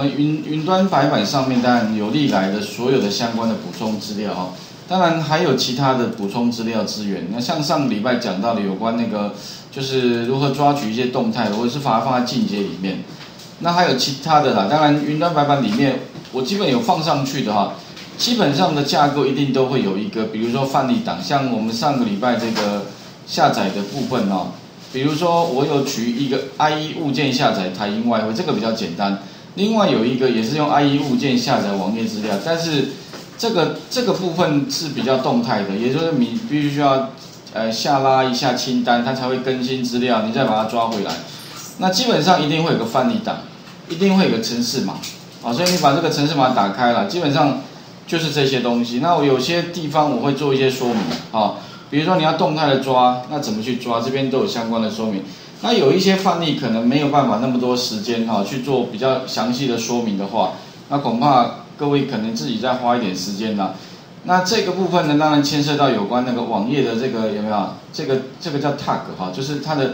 我们云端白板上面当然有历来的所有的相关的补充资料哈，当然还有其他的补充资料资源。那像上个礼拜讲到的有关那个就是如何抓取一些动态的，或者是把它放在进阶里面。那还有其他的啦，当然云端白板里面我基本有放上去的哈，基本上的架构一定都会有一个，比如说范例档，像我们上个礼拜这个下载的部分哦，比如说我有取一个 IE 物件下载台英外汇，这个比较简单。另外有一个也是用 IE 物件下载网页资料，但是这个部分是比较动态的，也就是你必须要下拉一下清单，它才会更新资料，你再把它抓回来。那基本上一定会有个范例档，一定会有个程式码，啊，所以你把这个程式码打开了，基本上就是这些东西。那我有些地方我会做一些说明，啊，比如说你要动态的抓，那怎么去抓，这边都有相关的说明。那有一些范例可能没有办法那么多时间哈去做比较详细的说明的话，那恐怕各位可能自己再花一点时间啦。那这个部分呢，当然牵涉到有关那个网页的这个有没有？这个叫 tag 哈，就是它的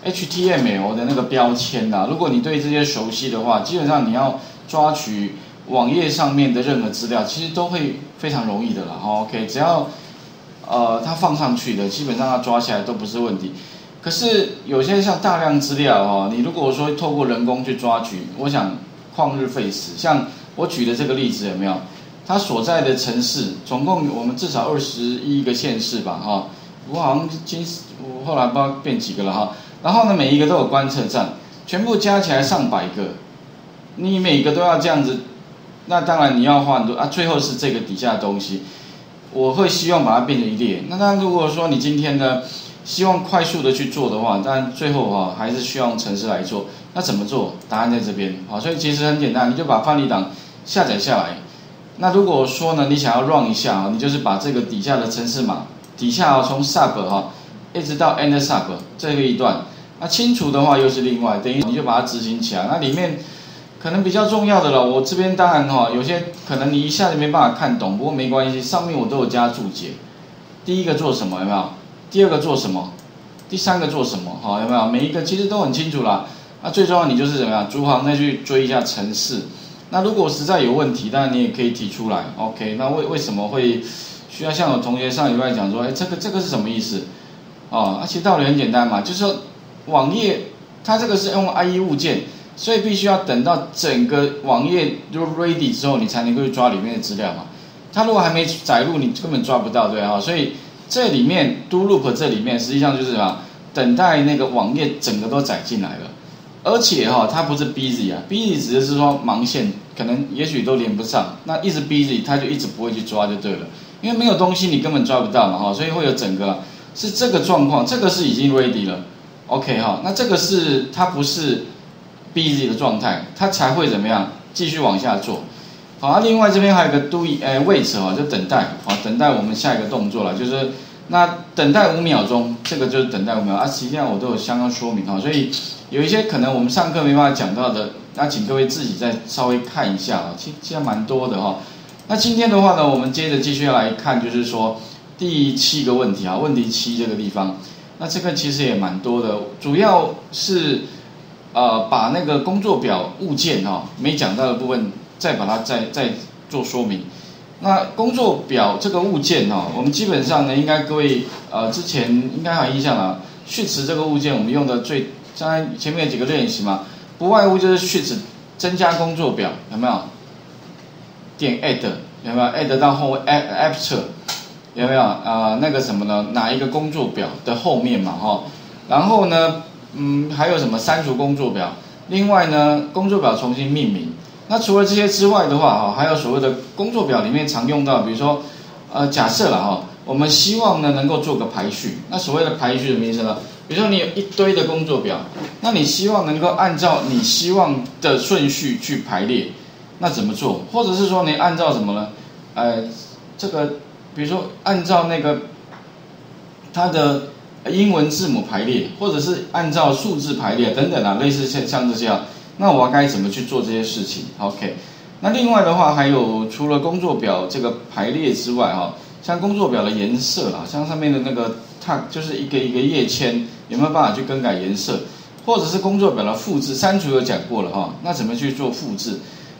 HTML 的那个标签啦。如果你对这些熟悉的话，基本上你要抓取网页上面的任何资料，其实都会非常容易的啦。OK， 只要它放上去的，基本上它抓起来都不是问题。可是有些像大量资料哈，你如果说透过人工去抓取，我想旷日费时。像我举的这个例子有没有？它所在的城市总共我们至少21个县市吧哈，我好像我后来不知道变几个了哈。然后呢，每一个都有观测站，全部加起来上百个，你每个都要这样子，那当然你要花很多啊。最后是这个底下的东西，我会希望把它变成一列。那当然如果说你今天呢，希望快速的去做的话，当然最后哈还是需要用程式来做。那怎么做？答案在这边啊，所以其实很简单，你就把范例档下载下来。那如果说呢，你想要 run 一下啊，你就是把这个底下的程式码底下从 sub 哈一直到 end sub 这个一段，那清除的话又是另外，等于你就把它执行起来。那里面可能比较重要的了，我这边当然哈有些可能你一下子没办法看懂，不过没关系，上面我都有加注解。第一个做什么有没有？第二个做什么？第三个做什么？好，有没有？每一个其实都很清楚啦。那最重要你就是怎么样，逐行再去追一下程式。那如果实在有问题，当然你也可以提出来。OK， 那为什么会需要像我同学上礼拜讲说，这个是什么意思？哦，其实道理很简单嘛，就是说网页它这个是用 IE 物件，所以必须要等到整个网页就 ready 之后，你才能够去抓里面的资料嘛。它如果还没载入，你根本抓不到，对啊，所以。这里面 do loop 这里面实际上就是什么？等待那个网页整个都载进来了，而且它不是 busy 啊 ，busy 指的是说盲线可能也许都连不上，那一直 busy 它就一直不会去抓就对了，因为没有东西你根本抓不到嘛所以会有整个是这个状况，这个是已经 ready 了 ，OK 那这个是它不是 busy 的状态，它才会怎么样继续往下做。好，另外这边还有个 wait 就等待，等待我们下一个动作了，就是那等待5秒钟，这个就是等待5秒实际上我都有相关说明所以有一些可能我们上课没办法讲到的，那请各位自己再稍微看一下其实蛮多的那今天的话呢，我们接着继续来看，就是说第7个问题问题7这个地方，那这个其实也蛮多的，主要是把那个工作表物件没讲到的部分。再把它再做说明。那工作表这个物件我们基本上呢，应该各位之前应该还有印象了。sheets 这个物件我们用的刚才前面有几个练习嘛，不外乎就是 sheets 增加工作表有没有？点 add 有没有 ？add 到后 after 有没有那个什么呢？哪一个工作表的后面嘛然后呢还有什么删除工作表？另外呢工作表重新命名。那除了这些之外的话还有所谓的工作表里面常用到，比如说假设了我们希望呢能够做个排序。那所谓的排序的名词呢，比如说你有一堆的工作表，那你希望能够按照你希望的顺序去排列，那怎么做？或者是说你按照什么呢？这个比如说按照那个它的英文字母排列，或者是按照数字排列等等类似像这些那我该怎么去做这些事情 ？OK， 那另外的话还有除了工作表这个排列之外像工作表的颜色像上面的那个 tag 就是一个一个页签，有没有办法去更改颜色？或者是工作表的复制，删除有讲过了那怎么去做复制？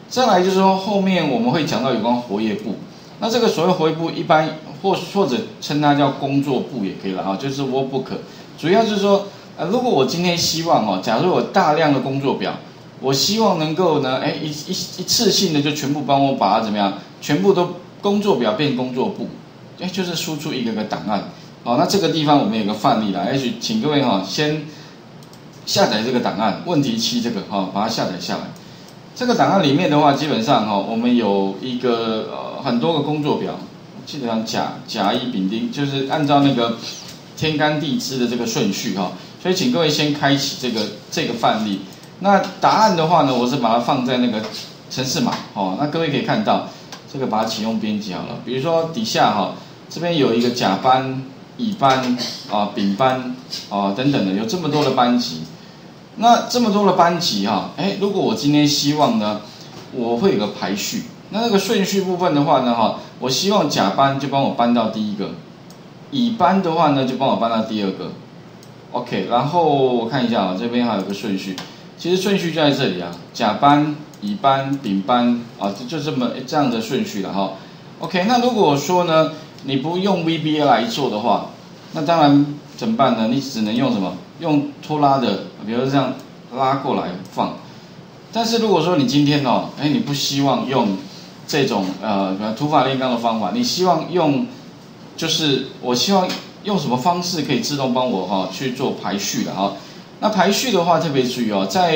再来就是说后面我们会讲到有关活页簿，那这个所谓活页簿一般或者称它叫工作簿也可以了啊，就是 workbook， 主要就是说如果我今天希望假如有大量的工作表，我希望能够呢一次性的就全部帮我把它怎么样，全部都工作表变工作簿，就是输出一个个档案。好，那这个地方我们有个范例啦，也许请各位先下载这个档案，问题7这个把它下载下来。这个档案里面的话，基本上我们有一个很多个工作表，基本上甲乙丙丁，就是按照那个天干地支的这个顺序所以请各位先开启这个范例。那答案的话呢，我是把它放在那个程式码那各位可以看到，这个把它启用编辑好了。比如说底下这边有一个甲班、乙班丙班等等的，有这么多的班级。那这么多的班级如果我今天希望呢，我会有个排序。那个顺序部分的话呢我希望甲班就帮我搬到第一个，乙班的话呢就帮我搬到第二个。OK， 然后我看一下这边还有个顺序，其实顺序就在这里甲班、乙班、丙班就这样的顺序了OK， 那如果说呢你不用 VBA 来做的话，那当然怎么办呢？你只能用什么？用拖拉的，比如说这样拉过来放。但是如果说你今天你不希望用这种土法炼钢的方法，你希望用就是我希望用什么方式可以自动帮我去做排序的那排序的话特别注意在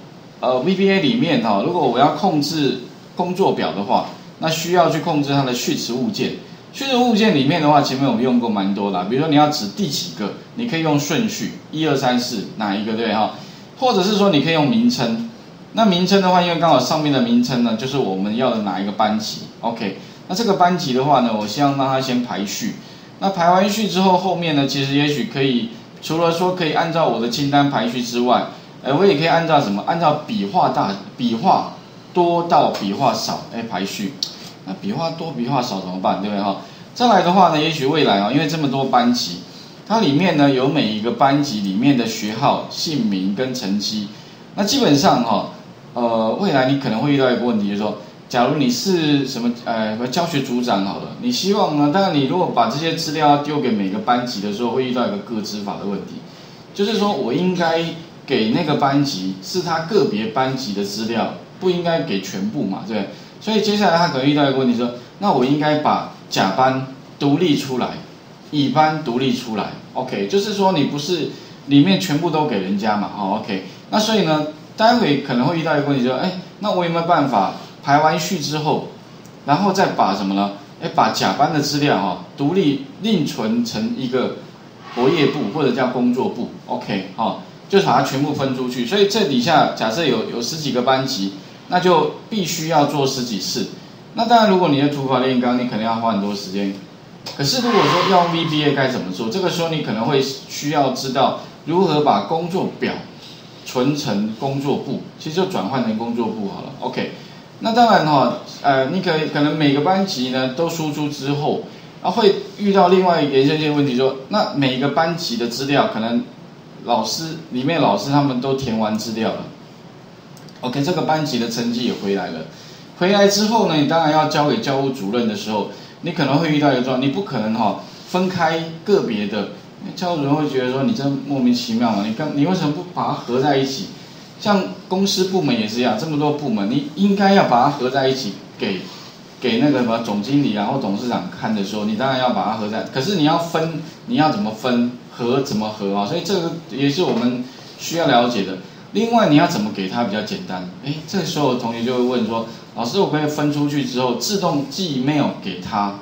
VBA 里面如果我要控制工作表的话，那需要去控制它的序词物件。序词物件里面的话，前面我们用过蛮多的，比如说你要指第几个，你可以用顺序1、2、3、4哪一个对或者是说你可以用名称。那名称的话，因为刚好上面的名称呢，就是我们要的哪一个班级 ，OK。那这个班级的话呢，我希望让它先排序。那排完序之后，后面呢，其实也许可以，除了说可以按照我的清单排序之外，我也可以按照什么？按照笔画多到笔画少排序。那笔画多笔画少怎么办？对不对再来的话呢，也许未来因为这么多班级，它里面呢有每一个班级里面的学号、姓名跟成绩。那基本上未来你可能会遇到一个问题，就是说，假如你是什么教学组长好了，你希望呢，当然你如果把这些资料丢给每个班级的时候，会遇到一个个资法的问题，就是说我应该给那个班级是他个别班级的资料，不应该给全部嘛，对不对？所以接下来他可能遇到一个问题说，那我应该把甲班独立出来，乙班独立出来 ，OK， 就是说你不是里面全部都给人家嘛，OK， 那所以呢，待会可能会遇到一个问题说，那我有没有办法排完序之后，然后再把什么呢？把甲班的资料独立另存成一个活页簿或者叫工作簿 ，OK， 就把它全部分出去。所以这底下假设有10几个班级。那就必须要做10几次。那当然，如果你的土法炼钢，你可能要花很多时间。可是如果说要用 VBA 该怎么做？这个时候你可能会需要知道如何把工作表存成工作簿，其实就转换成工作簿好了。OK， 那当然你可能每个班级呢都输出之后，会遇到另外延伸性问题说，那每个班级的资料可能老师他们都填完资料了。OK， 这个班级的成绩也回来了。回来之后呢，你当然要交给教务主任的时候，你可能会遇到一个状况，你不可能分开个别的，教务主任会觉得说你这莫名其妙嘛，你为什么不把它合在一起？像公司部门也是一样，这么多部门，你应该要把它合在一起给那个什么总经理或董事长看的时候，你当然要把它合在。可是你要分，你要怎么分？合怎么合所以这个也是我们需要了解的。另外，你要怎么给他比较简单？这个时候同学就会问说：“老师，我可以分出去之后自动寄 email 给他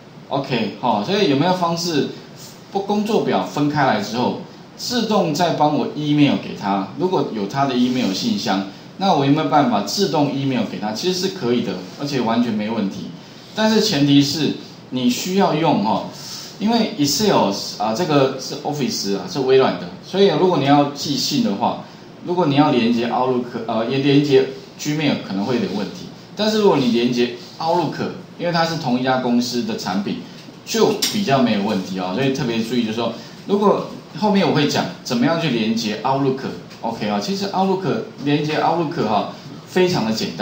？OK， 所以有没有方式，工作表分开来之后，自动再帮我 email 给他？如果有他的 email 信箱，那我有没有办法自动 email 给他？其实是可以的，而且完全没问题。但是前提是你需要用因为 Excel 这个是 Office 是微软的，所以如果你要寄信的话。如果你要连接 Outlook， 也连接 Gmail 可能会有点问题。但是如果你连接 Outlook， 因为它是同一家公司的产品，就比较没有问题所以特别注意，就是说，如果后面我会讲怎么样去连接 Outlook，OK 其实 Outlook 连接 Outlook非常的简单。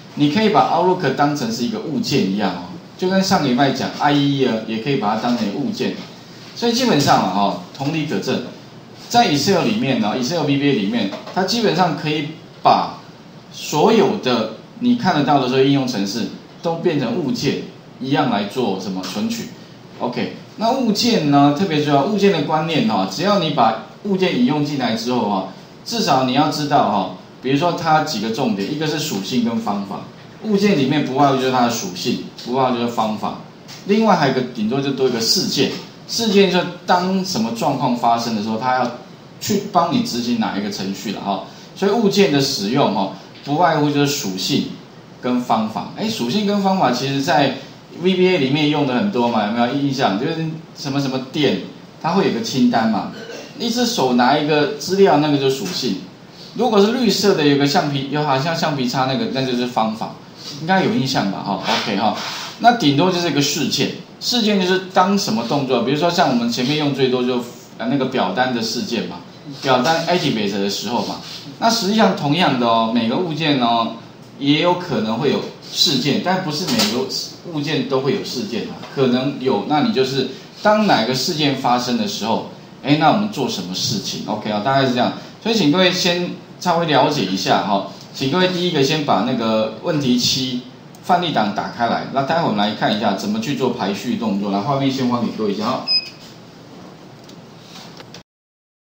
你可以把 Outlook 当成是一个物件一样哦，就跟上个礼拜讲 IE 啊，也可以把它当成物件。所以基本上啊，哈，同理可证，在 Excel 里面呢 ，Excel VBA 里面，它基本上可以把所有的你看得到的这些应用程式都变成物件一样来做什么存取。OK， 那物件呢，特别重要，物件的观念哈，只要你把物件引用进来之后哈，至少你要知道哈，比如说它几个重点，一个是属性跟方法。物件里面不外乎就是它的属性，不外乎就是方法。另外还有一个顶多就多一个事件，事件就是当什么状况发生的时候，它要去帮你执行哪一个程序了哈。所以物件的使用哈，不外乎就是属性跟方法。属性跟方法其实在 VBA 里面用的很多嘛，有没有印象？就是什么什么店，它会有个清单嘛，一只手拿一个资料，那个就是属性。如果是绿色的，有个橡皮，有好像橡皮擦那个，那就是方法。应该有印象吧？哈 ，OK 哈，那顶多就是一个事件，事件就是当什么动作，比如说像我们前面用最多就那个表单的事件嘛，表单 activate 的时候嘛，那实际上同样的哦，每个物件哦也有可能会有事件，但不是每个物件都会有事件啊，可能有，那你就是当哪个事件发生的时候，那我们做什么事情 ？OK 啊，大概是这样，所以请各位先稍微了解一下哈。请各位第一个先把那个问题7范例档打开来，那待会我们来看一下怎么去做排序动作。来，画面先还给各位一下哈。